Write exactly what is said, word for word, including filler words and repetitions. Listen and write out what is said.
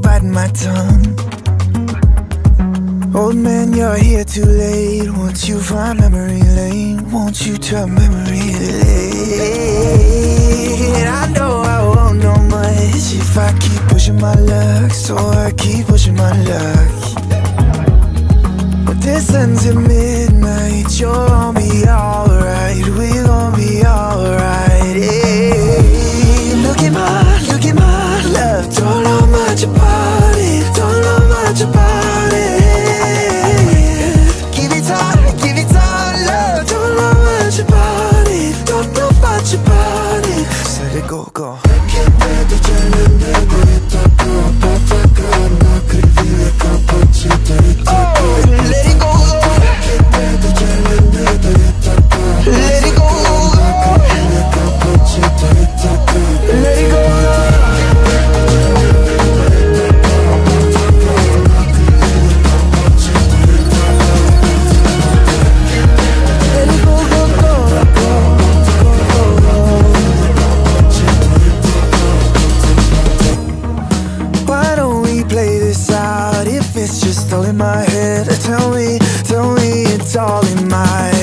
biting my tongue. Old man, you're here too late. Won't you find memory lane? Won't you tell memory lane? I know I won't know much if I keep pushing my luck, so I keep pushing my luck. But this ends at midnight. You're gonna be alright. We're gonna be alright. Hey, look at my, look at my love. Don't know much about it. Don't know much about it. Give it time, give it time, love. Don't know much about it. Don't know much about it. So let it go, go. It's just all in my head. Tell me, tell me it's all in my